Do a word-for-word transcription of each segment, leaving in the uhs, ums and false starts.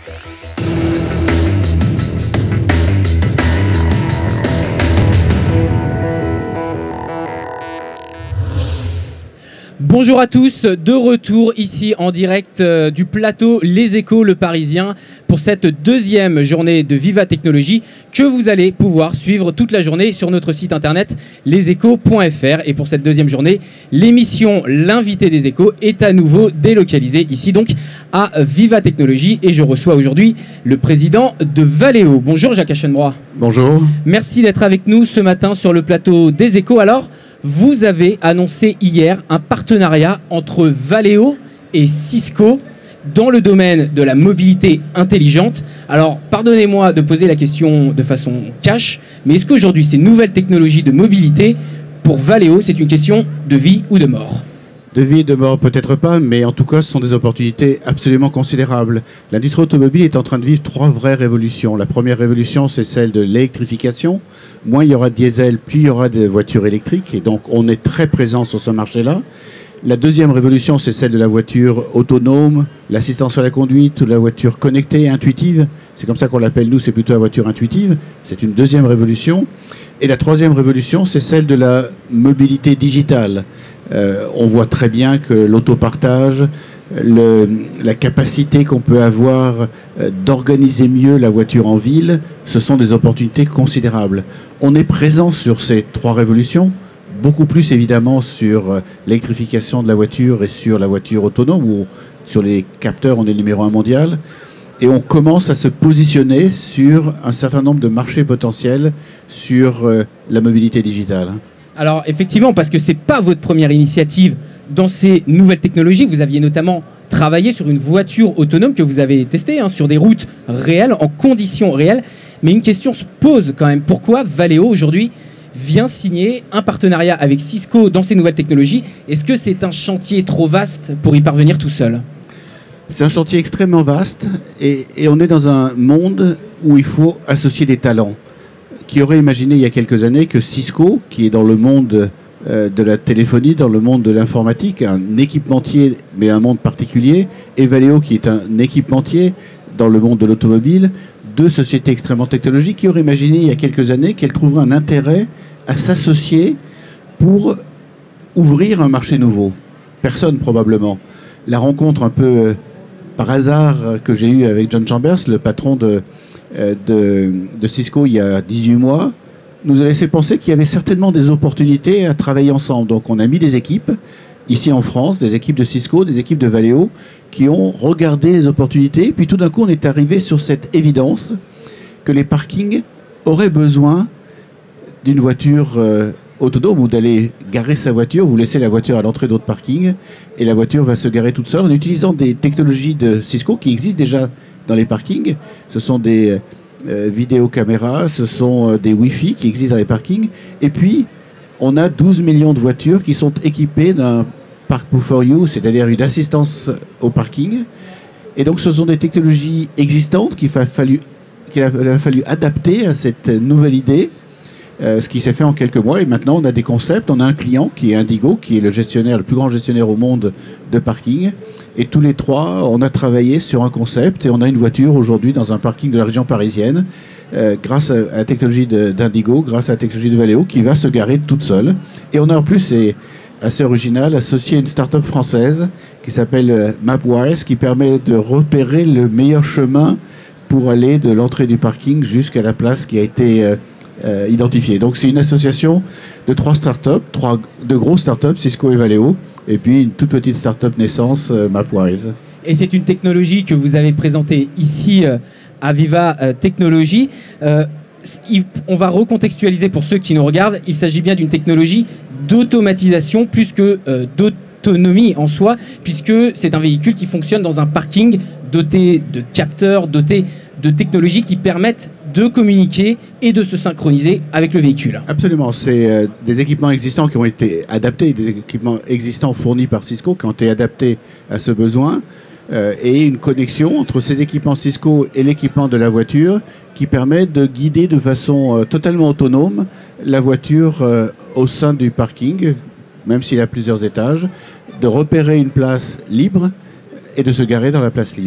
Bonjour à tous, de retour ici en direct euh, du plateau Les Échos Le Parisien pour cette deuxième journée de Viva Technologie que vous allez pouvoir suivre toute la journée sur notre site internet les échos point F R. Et pour cette deuxième journée, l'émission L'invité des Échos est à nouveau délocalisée ici donc à Viva Technologie et je reçois aujourd'hui le président de Valeo. Bonjour Jacques Aschenbroich. Bonjour. Merci d'être avec nous ce matin sur le plateau des Échos. Alors, vous avez annoncé hier un partenariat entre Valeo et Cisco dans le domaine de la mobilité intelligente. Alors, pardonnez-moi de poser la question de façon cash, mais est-ce qu'aujourd'hui, ces nouvelles technologies de mobilité, pour Valeo, c'est une question de vie ou de mort ? De vie et de mort, peut-être pas, mais en tout cas, ce sont des opportunités absolument considérables. L'industrie automobile est en train de vivre trois vraies révolutions. La première révolution, c'est celle de l'électrification. Moins il y aura de diesel, plus il y aura de voitures électriques. Et donc, on est très présent sur ce marché-là. La deuxième révolution, c'est celle de la voiture autonome, l'assistance à la conduite, ou la voiture connectée et intuitive. C'est comme ça qu'on l'appelle, nous, c'est plutôt la voiture intuitive. C'est une deuxième révolution. Et la troisième révolution, c'est celle de la mobilité digitale. Euh, on voit très bien que l'autopartage, le, la capacité qu'on peut avoir euh, d'organiser mieux la voiture en ville, ce sont des opportunités considérables. On est présent sur ces trois révolutions, beaucoup plus évidemment sur euh, l'électrification de la voiture et sur la voiture autonome, où sur les capteurs on est numéro un mondial, et on commence à se positionner sur un certain nombre de marchés potentiels sur euh, la mobilité digitale. Alors effectivement, parce que ce n'est pas votre première initiative dans ces nouvelles technologies, vous aviez notamment travaillé sur une voiture autonome que vous avez testée hein, sur des routes réelles, en conditions réelles. Mais une question se pose quand même, pourquoi Valeo aujourd'hui vient signer un partenariat avec Cisco dans ces nouvelles technologies? Est-ce que c'est un chantier trop vaste pour y parvenir tout seul? C'est un chantier extrêmement vaste et, et on est dans un monde où il faut associer des talents. Qui aurait imaginé il y a quelques années que Cisco, qui est dans le monde euh, de la téléphonie, dans le monde de l'informatique, un équipementier, mais un monde particulier, et Valeo, qui est un équipementier dans le monde de l'automobile, deux sociétés extrêmement technologiques, qui auraient imaginé il y a quelques années qu'elles trouveraient un intérêt à s'associer pour ouvrir un marché nouveau. Personne, probablement. La rencontre un peu euh, par hasard euh, que j'ai eue avec John Chambers, le patron de... De, de Cisco il y a dix-huit mois, nous a laissé penser qu'il y avait certainement des opportunités à travailler ensemble. Donc on a mis des équipes, ici en France, des équipes de Cisco, des équipes de Valeo, qui ont regardé les opportunités. Puis tout d'un coup, on est arrivé sur cette évidence que les parkings auraient besoin d'une voiture euh, autonome ou d'aller garer sa voiture. Vous laissez la voiture à l'entrée d'autres parkings et la voiture va se garer toute seule en utilisant des technologies de Cisco qui existent déjà dans les parkings. Ce sont des euh, vidéocaméras, ce sont euh, des Wi-Fi qui existent dans les parkings. Et puis, on a douze millions de voitures qui sont équipées d'un Park for You, c'est-à-dire une assistance au parking. Et donc, ce sont des technologies existantes qu'il a fallu, qu'il a fallu adapter à cette nouvelle idée, euh, ce qui s'est fait en quelques mois. Et maintenant, on a des concepts. On a un client qui est Indigo, qui est le gestionnaire, le plus grand gestionnaire au monde de parking. Et tous les trois, on a travaillé sur un concept et on a une voiture aujourd'hui dans un parking de la région parisienne euh, grâce à, à la technologie d'Indigo, grâce à la technologie de Valeo qui va se garer toute seule. Et on a en plus, c'est assez original, associé à une start-up française qui s'appelle euh, Mapwise qui permet de repérer le meilleur chemin pour aller de l'entrée du parking jusqu'à la place qui a été euh, euh, identifiée. Donc c'est une association de trois start-up, trois de grosses start-up, Cisco et Valeo, et puis une toute petite start-up naissance, euh, Mapwise. Et c'est une technologie que vous avez présentée ici euh, à Viva euh, Technologie. Euh, il, on va recontextualiser pour ceux qui nous regardent. Il s'agit bien d'une technologie d'automatisation plus que euh, d'autonomie en soi, puisque c'est un véhicule qui fonctionne dans un parking doté de capteurs, doté de technologies qui permettent de communiquer et de se synchroniser avec le véhicule. Absolument, c'est euh, des équipements existants qui ont été adaptés, des équipements existants fournis par Cisco qui ont été adaptés à ce besoin euh, et une connexion entre ces équipements Cisco et l'équipement de la voiture qui permet de guider de façon euh, totalement autonome la voiture euh, au sein du parking, même s'il a plusieurs étages, de repérer une place libre et de se garer dans la place libre.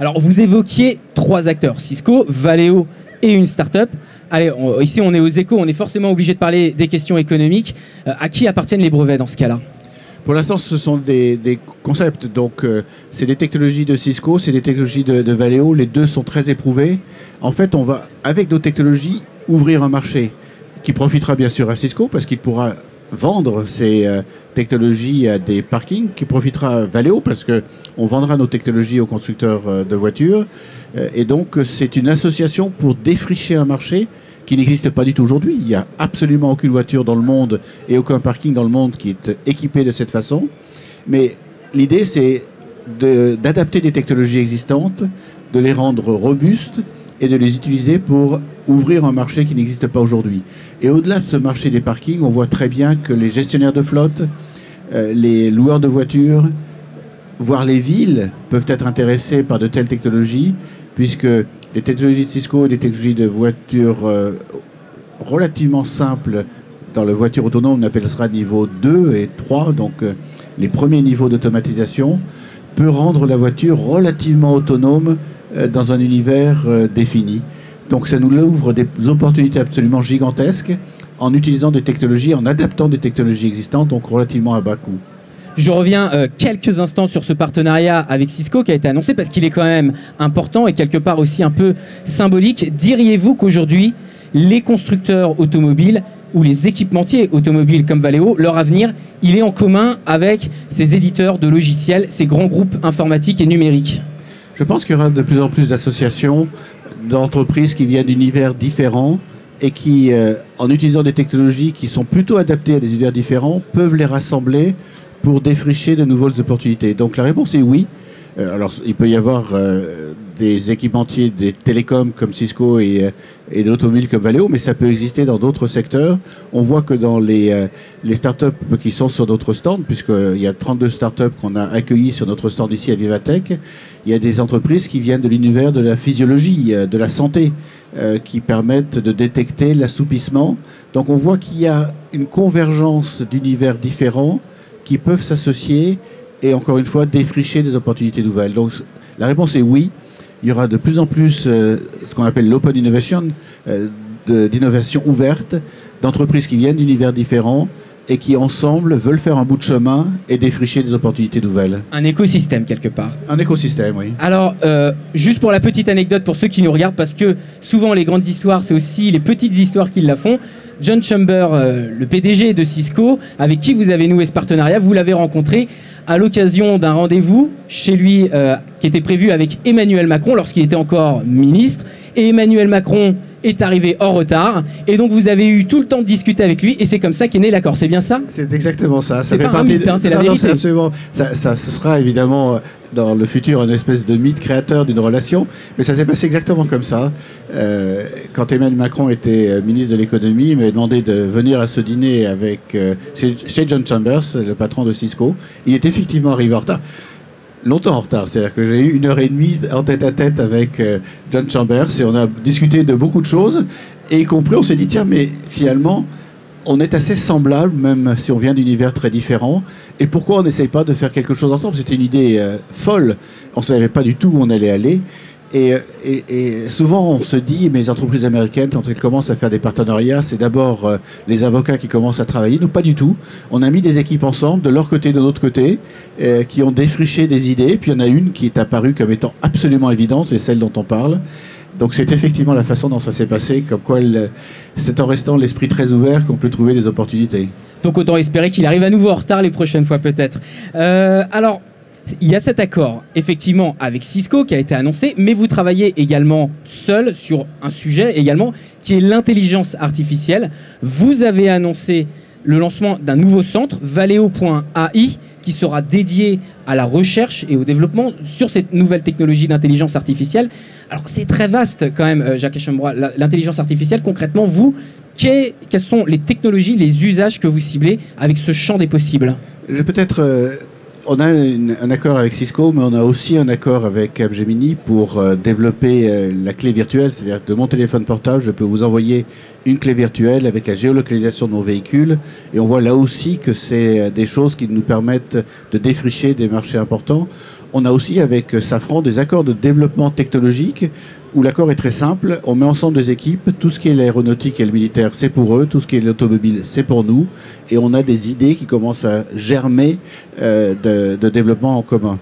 Alors, vous évoquiez trois acteurs, Cisco, Valeo et une start-up. Allez, on, ici, on est aux échos, on est forcément obligé de parler des questions économiques. Euh, à qui appartiennent les brevets dans ce cas-là? Pour l'instant, ce sont des, des concepts. Donc, euh, c'est des technologies de Cisco, c'est des technologies de, de Valeo. Les deux sont très éprouvés. En fait, on va, avec nos technologies, ouvrir un marché qui profitera bien sûr à Cisco parce qu'il pourra vendre ces euh, technologies à des parkings, qui profitera à Valeo parce qu'on vendra nos technologies aux constructeurs euh, de voitures. Euh, et donc, c'est une association pour défricher un marché qui n'existe pas du tout aujourd'hui. Il n'y a absolument aucune voiture dans le monde et aucun parking dans le monde qui est équipé de cette façon. Mais l'idée, c'est de, d'adapter des technologies existantes, de les rendre robustes et de les utiliser pour ouvrir un marché qui n'existe pas aujourd'hui. Et au-delà de ce marché des parkings, on voit très bien que les gestionnaires de flotte, euh, les loueurs de voitures, voire les villes peuvent être intéressés par de telles technologies, puisque des technologies de Cisco et des technologies de voitures euh, relativement simples dans la voiture autonome, on appellera niveau deux et trois, donc euh, les premiers niveaux d'automatisation, peut rendre la voiture relativement autonome euh, dans un univers euh, défini. Donc ça nous ouvre des opportunités absolument gigantesques en utilisant des technologies, en adaptant des technologies existantes, donc relativement à bas coût. Je reviens euh, quelques instants sur ce partenariat avec Cisco qui a été annoncé parce qu'il est quand même important et quelque part aussi un peu symbolique. Diriez-vous qu'aujourd'hui, les constructeurs automobiles ou les équipementiers automobiles comme Valeo, leur avenir, il est en commun avec ces éditeurs de logiciels, ces grands groupes informatiques et numériques? Je pense qu'il y aura de plus en plus d'associations, d'entreprises qui viennent d'univers différents et qui, euh, en utilisant des technologies qui sont plutôt adaptées à des univers différents, peuvent les rassembler pour défricher de nouvelles opportunités. Donc la réponse est oui. Euh, alors il peut y avoir euh, des équipementiers, des télécoms comme Cisco et, euh, et de l'automobile comme Valeo, mais ça peut exister dans d'autres secteurs. On voit que dans les, euh, les startups qui sont sur notre stand, puisqu'il y a trente-deux startups qu'on a accueillies sur notre stand ici à Vivatech, il y a des entreprises qui viennent de l'univers de la physiologie, euh, de la santé, euh, qui permettent de détecter l'assoupissement. Donc on voit qu'il y a une convergence d'univers différents qui peuvent s'associer et encore une fois défricher des opportunités nouvelles. Donc la réponse est oui. Il y aura de plus en plus euh, ce qu'on appelle l'open innovation, euh, de, d'innovation ouverte, d'entreprises qui viennent d'univers différents et qui ensemble veulent faire un bout de chemin et défricher des opportunités nouvelles. Un écosystème quelque part. Un écosystème, oui. Alors, euh, juste pour la petite anecdote pour ceux qui nous regardent, parce que souvent les grandes histoires, c'est aussi les petites histoires qui la font. John Chambers, euh, le P D G de Cisco, avec qui vous avez noué ce partenariat, vous l'avez rencontré à l'occasion d'un rendez-vous chez lui euh, qui était prévu avec Emmanuel Macron lorsqu'il était encore ministre. Et Emmanuel Macron est arrivé en retard. Et donc vous avez eu tout le temps de discuter avec lui et c'est comme ça qu'est né l'accord. C'est bien ça? C'est exactement ça. C'est pas un mythe, hein, c'est la vérité. Non, c'est absolument. Ça, ça, ce sera évidemment dans le futur une espèce de mythe créateur d'une relation, mais ça s'est passé exactement comme ça. Euh, quand Emmanuel Macron était ministre de l'économie, il m'avait demandé de venir à ce dîner avec euh, chez, chez John Chambers, le patron de Cisco. Il est effectivement arrivé en retard. Longtemps en retard, c'est-à-dire que j'ai eu une heure et demie en tête-à-tête avec euh, John Chambers et on a discuté de beaucoup de choses et y compris on s'est dit tiens mais finalement on est assez semblables même si on vient d'univers très différents et pourquoi on n'essaye pas de faire quelque chose ensemble? C'était une idée euh, folle, on ne savait pas du tout où on allait aller. Et, et, et souvent, on se dit, mais les entreprises américaines, quand elles commencent à faire des partenariats, c'est d'abord euh, les avocats qui commencent à travailler. Nous, pas du tout. On a mis des équipes ensemble, de leur côté et de notre côté, euh, qui ont défriché des idées. Puis il y en a une qui est apparue comme étant absolument évidente, c'est celle dont on parle. Donc c'est effectivement la façon dont ça s'est passé, comme quoi elle, c'est en restant l'esprit très ouvert qu'on peut trouver des opportunités. Donc autant espérer qu'il arrive à nouveau en retard les prochaines fois peut-être. Euh, alors... Il y a cet accord, effectivement, avec Cisco qui a été annoncé, mais vous travaillez également seul sur un sujet également qui est l'intelligence artificielle. Vous avez annoncé le lancement d'un nouveau centre, Valeo point A I, qui sera dédié à la recherche et au développement sur cette nouvelle technologie d'intelligence artificielle. Alors c'est très vaste quand même, Jacques Echembrois, l'intelligence artificielle. Concrètement, vous, quelles sont les technologies, les usages que vous ciblez avec ce champ des possibles? Je vais peut-être... Euh... On a une, un accord avec Cisco, mais on a aussi un accord avec Capgemini pour euh, développer euh, la clé virtuelle. C'est-à-dire de mon téléphone portable, je peux vous envoyer une clé virtuelle avec la géolocalisation de mon véhicule. Et on voit là aussi que c'est des choses qui nous permettent de défricher des marchés importants. on a aussi avec Safran des accords de développement technologique où l'accord est très simple. On met ensemble des équipes. Tout ce qui est l'aéronautique et le militaire, c'est pour eux. Tout ce qui est l'automobile, c'est pour nous. Et on a des idées qui commencent à germer euh, de, de développement en commun.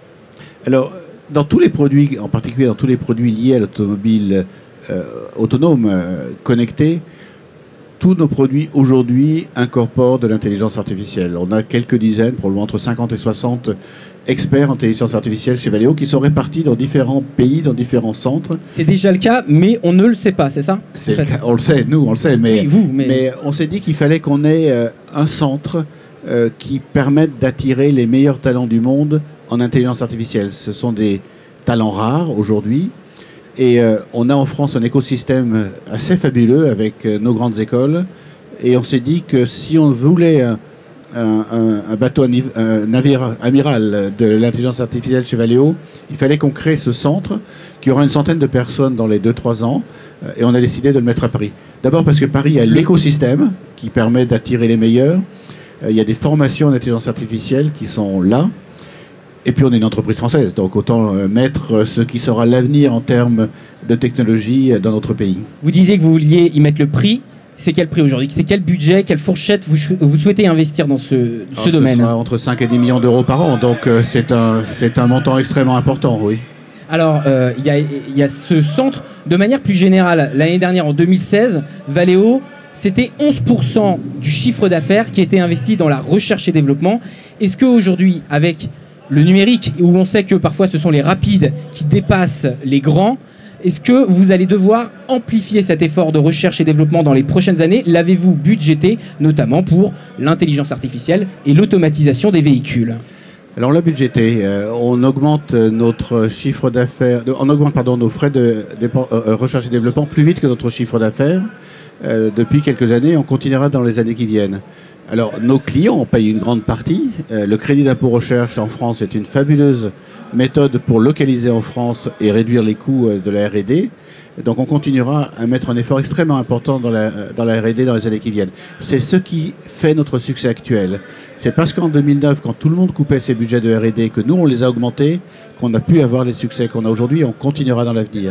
Alors, dans tous les produits, en particulier dans tous les produits liés à l'automobile euh, autonome, euh, connectée, tous nos produits aujourd'hui incorporent de l'intelligence artificielle. On a quelques dizaines, probablement entre cinquante et soixante experts en intelligence artificielle chez Valeo qui sont répartis dans différents pays, dans différents centres. C'est déjà le cas, mais on ne le sait pas, c'est ça? C'est en fait. le cas, on le sait, nous, on le sait, mais, oui, vous, mais... mais on s'est dit qu'il fallait qu'on ait euh, un centre euh, qui permette d'attirer les meilleurs talents du monde en intelligence artificielle. Ce sont des talents rares aujourd'hui. Et euh, on a en France un écosystème assez fabuleux avec euh, nos grandes écoles. Et on s'est dit que si on voulait un, un, un bateau, un navire amiral de l'intelligence artificielle chez Valeo, il fallait qu'on crée ce centre qui aura une centaine de personnes dans les deux trois ans. Euh, et on a décidé de le mettre à Paris. D'abord parce que Paris a l'écosystème qui permet d'attirer les meilleurs. Euh, il y a des formations d'intelligence artificielle qui sont là. Et puis on est une entreprise française, donc autant mettre ce qui sera l'avenir en termes de technologie dans notre pays. Vous disiez que vous vouliez y mettre le prix. C'est quel prix aujourd'hui? C'est quel budget, quelle fourchette vous, vous souhaitez investir dans ce, ce Alors, domaine? Ce sera entre cinq et dix millions d'euros par an, donc euh, c'est un, c'est un montant extrêmement important, oui. Alors, il euh, y, y a ce centre, de manière plus générale, l'année dernière, en deux mille seize, Valeo, c'était onze pour cent du chiffre d'affaires qui était investi dans la recherche et développement. Est-ce qu'aujourd'hui, avec le numérique, où on sait que parfois ce sont les rapides qui dépassent les grands, est-ce que vous allez devoir amplifier cet effort de recherche et développement dans les prochaines années? L'avez-vous budgété, notamment pour l'intelligence artificielle et l'automatisation des véhicules? Alors on l'a budgété, euh, on augmente notre chiffre d'affaires, on augmente pardon, nos frais de, de euh, recherche et développement plus vite que notre chiffre d'affaires euh, depuis quelques années. On continuera dans les années qui viennent. Alors, nos clients en payent une grande partie. Euh, le crédit d'impôt recherche en France est une fabuleuse méthode pour localiser en France et réduire les coûts euh, de la R et D. Donc, on continuera à mettre un effort extrêmement important dans la, dans la R et D dans les années qui viennent. C'est ce qui fait notre succès actuel. C'est parce qu'en deux mille neuf, quand tout le monde coupait ses budgets de R et D, que nous, on les a augmentés, qu'on a pu avoir les succès qu'on a aujourd'hui, et on continuera dans l'avenir.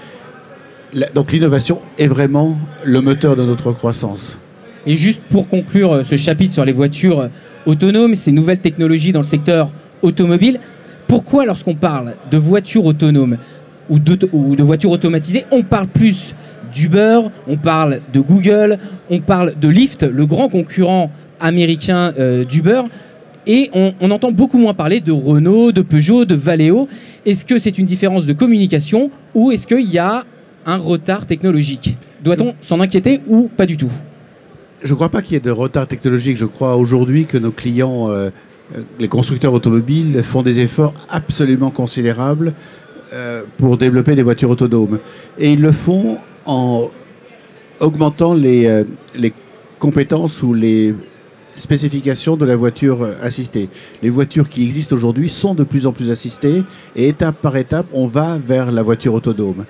Donc, l'innovation est vraiment le moteur de notre croissance. Et juste pour conclure ce chapitre sur les voitures autonomes, ces nouvelles technologies dans le secteur automobile, pourquoi lorsqu'on parle de voitures autonomes ou de, ou de voitures automatisées, on parle plus d'Uber, on parle de Google, on parle de Lyft, le grand concurrent américain euh, d'Uber, et on, on entend beaucoup moins parler de Renault, de Peugeot, de Valeo. Est-ce que c'est une différence de communication ou est-ce qu'il y a un retard technologique? Doit-on s'en inquiéter ou pas du tout? Je ne crois pas qu'il y ait de retard technologique. Je crois aujourd'hui que nos clients, euh, les constructeurs automobiles, font des efforts absolument considérables euh, pour développer des voitures autonomes. Et ils le font en augmentant les, euh, les compétences ou les spécifications de la voiture assistée. Les voitures qui existent aujourd'hui sont de plus en plus assistées et étape par étape, on va vers la voiture autonome.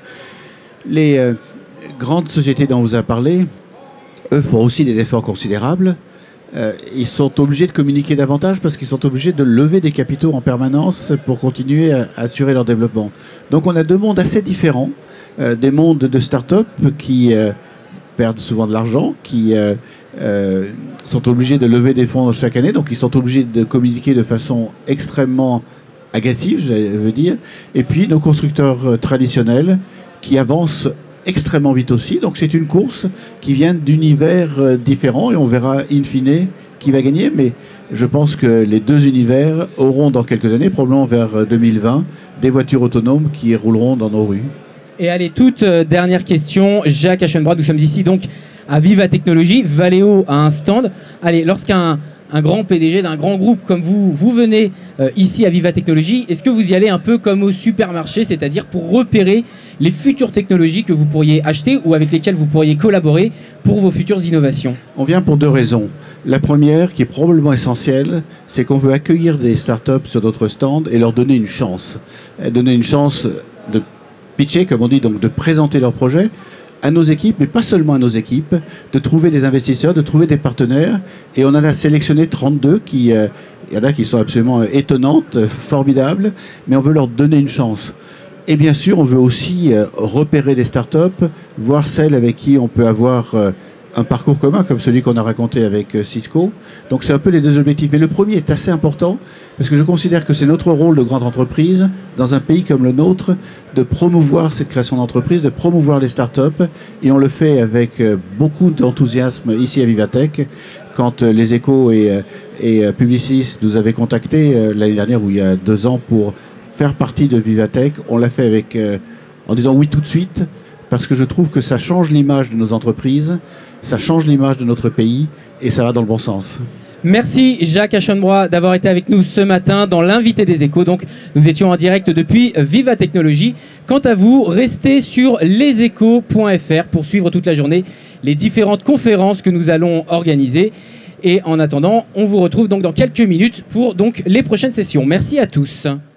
Les euh, grandes sociétés dont on vous a parlé, eux font aussi des efforts considérables. Euh, ils sont obligés de communiquer davantage parce qu'ils sont obligés de lever des capitaux en permanence pour continuer à assurer leur développement. Donc on a deux mondes assez différents. Euh, des mondes de start-up qui euh, perdent souvent de l'argent, qui euh, euh, sont obligés de lever des fonds chaque année, donc ils sont obligés de communiquer de façon extrêmement agressive, je veux dire. Et puis nos constructeurs traditionnels qui avancent extrêmement vite aussi. Donc c'est une course qui vient d'univers euh, différents et on verra in fine qui va gagner. Mais je pense que les deux univers auront dans quelques années, probablement vers deux mille vingt, des voitures autonomes qui rouleront dans nos rues. Et allez, toute euh, dernière question. Jacques Aschenbrod, nous sommes ici donc à Viva Technologies. Valeo a un stand. Allez, lorsqu'un un grand P D G d'un grand groupe comme vous, vous venez euh, ici à Viva Technologies, est-ce que vous y allez un peu comme au supermarché, c'est-à-dire pour repérer les futures technologies que vous pourriez acheter ou avec lesquelles vous pourriez collaborer pour vos futures innovations? On vient pour deux raisons. La première, qui est probablement essentielle, c'est qu'on veut accueillir des startups sur notre stand et leur donner une chance. Donner une chance de pitcher, comme on dit, donc de présenter leur projet. à nos équipes, mais pas seulement à nos équipes, de trouver des investisseurs, de trouver des partenaires. Et on en a sélectionné trente-deux qui, euh, il y en a qui sont absolument étonnantes, formidables, mais on veut leur donner une chance. Et bien sûr, on veut aussi euh, repérer des startups, voir celles avec qui on peut avoir euh, un parcours commun, comme celui qu'on a raconté avec euh, Cisco. Donc c'est un peu les deux objectifs. Mais le premier est assez important, parce que je considère que c'est notre rôle de grande entreprise, dans un pays comme le nôtre, de promouvoir cette création d'entreprise, de promouvoir les startups. Et on le fait avec euh, beaucoup d'enthousiasme ici à Vivatech. Quand euh, les Échos et, euh, et euh, Publicis nous avaient contactés euh, l'année dernière, ou il y a deux ans, pour faire partie de Vivatech, on l'a fait avec, euh, en disant oui tout de suite, parce que je trouve que ça change l'image de nos entreprises, ça change l'image de notre pays, et ça va dans le bon sens. Merci Jacques Aschenbroich d'avoir été avec nous ce matin dans l'invité des Échos. Donc, nous étions en direct depuis Viva Technologie. Quant à vous, restez sur les échos point f r pour suivre toute la journée les différentes conférences que nous allons organiser. Et en attendant, on vous retrouve donc dans quelques minutes pour donc les prochaines sessions. Merci à tous.